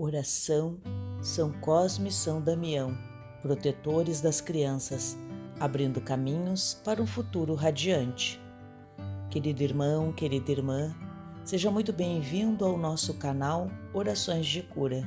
Oração, São Cosme e São Damião, protetores das crianças, abrindo caminhos para um futuro radiante. Querido irmão, querida irmã, seja muito bem-vindo ao nosso canal Orações de Cura.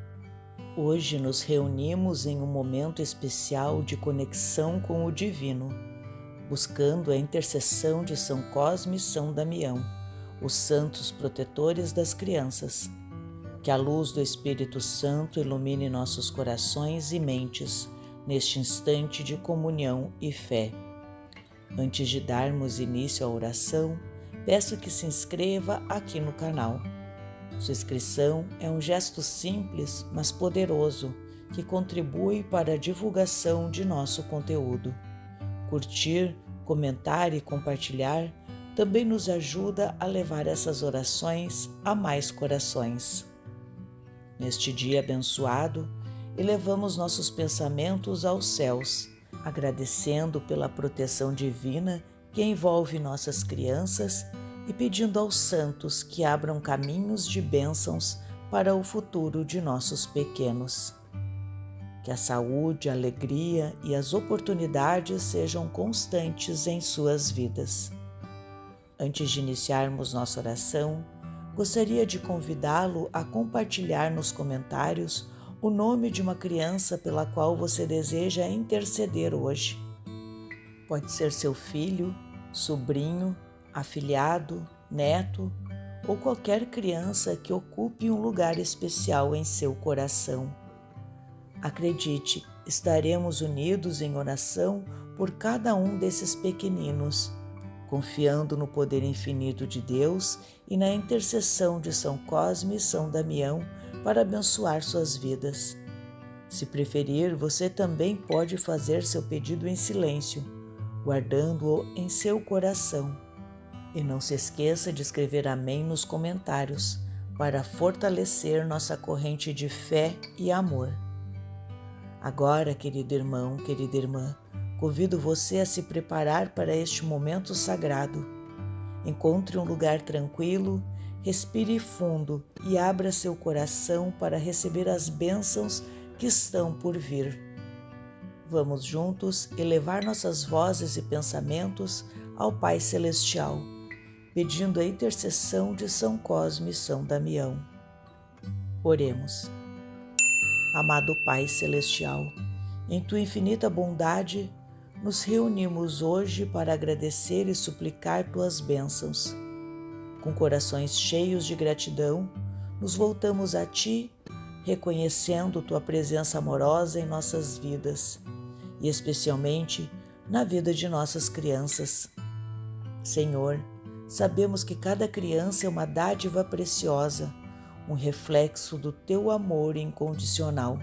Hoje nos reunimos em um momento especial de conexão com o Divino, buscando a intercessão de São Cosme e São Damião, os santos protetores das crianças. Que a luz do Espírito Santo ilumine nossos corações e mentes neste instante de comunhão e fé. Antes de darmos início à oração, peço que se inscreva aqui no canal. Sua inscrição é um gesto simples, mas poderoso, que contribui para a divulgação de nosso conteúdo. Curtir, comentar e compartilhar também nos ajuda a levar essas orações a mais corações. Neste dia abençoado, elevamos nossos pensamentos aos céus, agradecendo pela proteção divina que envolve nossas crianças e pedindo aos santos que abram caminhos de bênçãos para o futuro de nossos pequenos. Que a saúde, a alegria e as oportunidades sejam constantes em suas vidas. Antes de iniciarmos nossa oração, gostaria de convidá-lo a compartilhar nos comentários o nome de uma criança pela qual você deseja interceder hoje. Pode ser seu filho, sobrinho, afilhado, neto ou qualquer criança que ocupe um lugar especial em seu coração. Acredite, estaremos unidos em oração por cada um desses pequeninos, confiando no poder infinito de Deus e na intercessão de São Cosme e São Damião para abençoar suas vidas. Se preferir, você também pode fazer seu pedido em silêncio, guardando-o em seu coração. E não se esqueça de escrever amém nos comentários, para fortalecer nossa corrente de fé e amor. Agora, querido irmão, querida irmã, convido você a se preparar para este momento sagrado. Encontre um lugar tranquilo, respire fundo e abra seu coração para receber as bênçãos que estão por vir. Vamos juntos elevar nossas vozes e pensamentos ao Pai Celestial, pedindo a intercessão de São Cosme e São Damião. Oremos. Amado Pai Celestial, em Tua infinita bondade, nos reunimos hoje para agradecer e suplicar Tuas bênçãos. Com corações cheios de gratidão, nos voltamos a Ti, reconhecendo Tua presença amorosa em nossas vidas, e especialmente na vida de nossas crianças. Senhor, sabemos que cada criança é uma dádiva preciosa, um reflexo do Teu amor incondicional.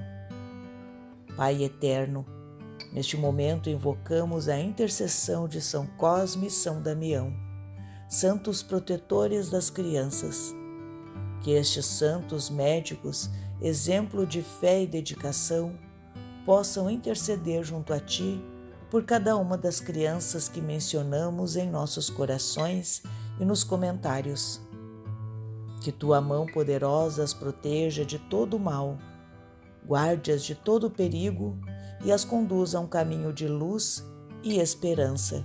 Pai eterno, neste momento invocamos a intercessão de São Cosme e São Damião, santos protetores das crianças. Que estes santos médicos, exemplo de fé e dedicação, possam interceder junto a Ti por cada uma das crianças que mencionamos em nossos corações e nos comentários. Que Tua mão poderosa as proteja de todo o mal, guarde-as de todo o perigo e as conduza a um caminho de luz e esperança.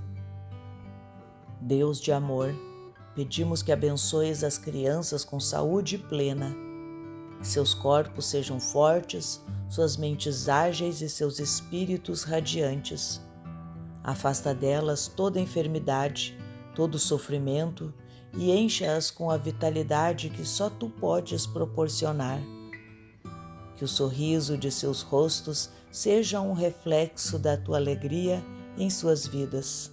Deus de amor, pedimos que abençoes as crianças com saúde plena, que seus corpos sejam fortes, suas mentes ágeis e seus espíritos radiantes. Afasta delas toda enfermidade, todo sofrimento e encha-as com a vitalidade que só Tu podes proporcionar. Que o sorriso de seus rostos seja um reflexo da Tua alegria em suas vidas.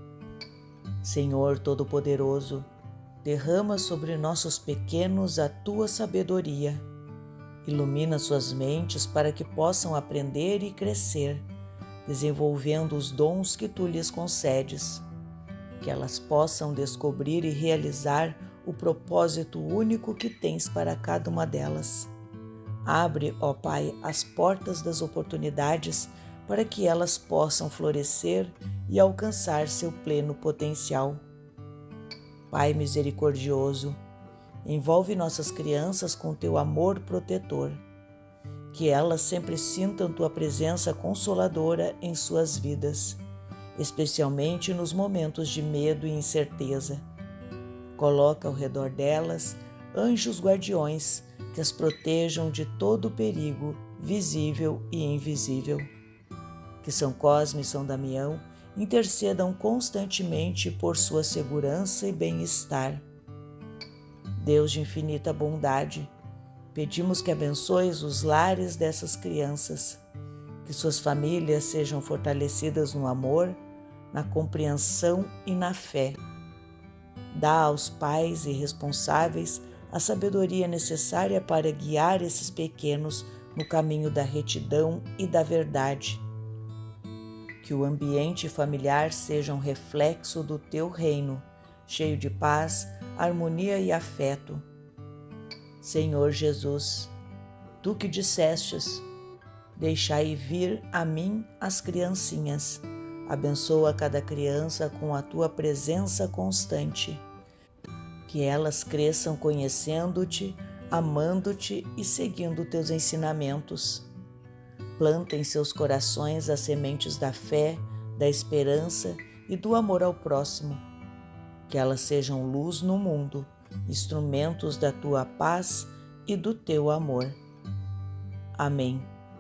Senhor Todo-Poderoso, derrama sobre nossos pequenos a Tua sabedoria. Ilumina suas mentes para que possam aprender e crescer, desenvolvendo os dons que Tu lhes concedes. Que elas possam descobrir e realizar o propósito único que Tens para cada uma delas. Abre, ó Pai, as portas das oportunidades para que elas possam florescer e alcançar seu pleno potencial. Pai misericordioso, Envolve nossas crianças com teu amor protetor. Que elas sempre sintam tua presença consoladora em suas vidas, especialmente nos momentos de medo e incerteza. Coloca ao redor delas anjos guardiões que as protejam de todo perigo, visível e invisível. Que São Cosme e São Damião intercedam constantemente por sua segurança e bem-estar. Deus de infinita bondade, pedimos que abençoes os lares dessas crianças, que suas famílias sejam fortalecidas no amor, na compreensão e na fé. Dá aos pais e responsáveis a sabedoria necessária para guiar esses pequenos no caminho da retidão e da verdade. Que o ambiente familiar seja um reflexo do teu reino, cheio de paz, harmonia e afeto. Senhor Jesus, tu que dissestes, deixai vir a mim as criancinhas. Abençoa cada criança com a tua presença constante. Que elas cresçam conhecendo-te, amando-te e seguindo teus ensinamentos. Planta em seus corações as sementes da fé, da esperança e do amor ao próximo. Que elas sejam luz no mundo, instrumentos da tua paz e do teu amor. Amém.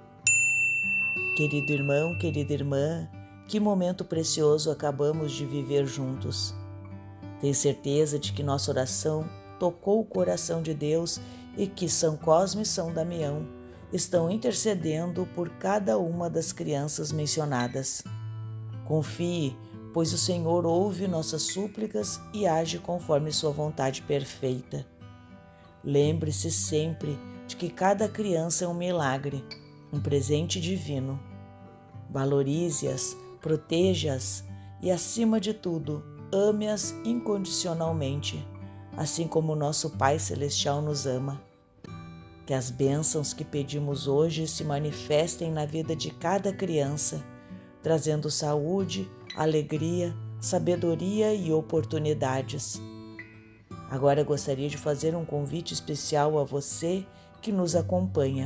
Querido irmão, querida irmã, que momento precioso acabamos de viver juntos. Tenho certeza de que nossa oração tocou o coração de Deus e que São Cosme e São Damião estão intercedendo por cada uma das crianças mencionadas. Confie, pois o Senhor ouve nossas súplicas e age conforme sua vontade perfeita. Lembre-se sempre de que cada criança é um milagre, um presente divino. Valorize-as, proteja-as e, acima de tudo, ame-as incondicionalmente, assim como nosso Pai Celestial nos ama. Que as bênçãos que pedimos hoje se manifestem na vida de cada criança, trazendo saúde, alegria, sabedoria e oportunidades. Agora gostaria de fazer um convite especial a você que nos acompanha.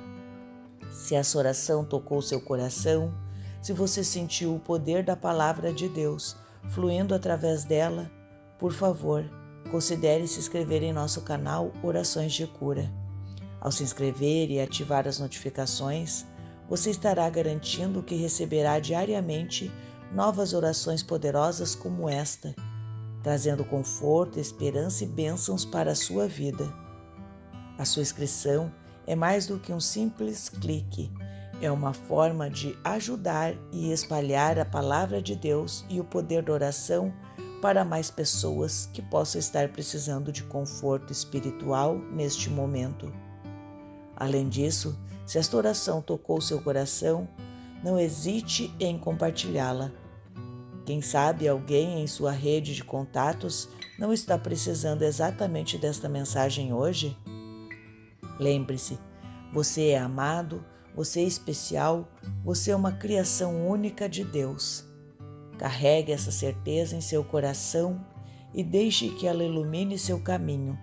Se essa oração tocou seu coração, se você sentiu o poder da palavra de Deus fluindo através dela, por favor, considere se inscrever em nosso canal Orações de Cura. Ao se inscrever e ativar as notificações, você estará garantindo que receberá diariamente novas orações poderosas como esta, trazendo conforto, esperança e bênçãos para a sua vida. A sua inscrição é mais do que um simples clique, é uma forma de ajudar e espalhar a palavra de Deus e o poder da oração para mais pessoas que possam estar precisando de conforto espiritual neste momento. Além disso, se esta oração tocou seu coração, não hesite em compartilhá-la. Quem sabe alguém em sua rede de contatos não está precisando exatamente desta mensagem hoje? Lembre-se, você é amado, você é especial, você é uma criação única de Deus. Carregue essa certeza em seu coração e deixe que ela ilumine seu caminho.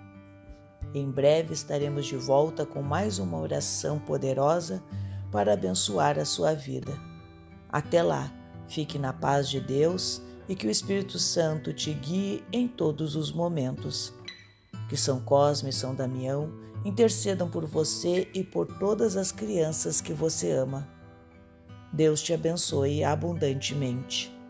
Em breve estaremos de volta com mais uma oração poderosa para abençoar a sua vida. Até lá, fique na paz de Deus e que o Espírito Santo te guie em todos os momentos. Que São Cosme e São Damião intercedam por você e por todas as crianças que você ama. Deus te abençoe abundantemente.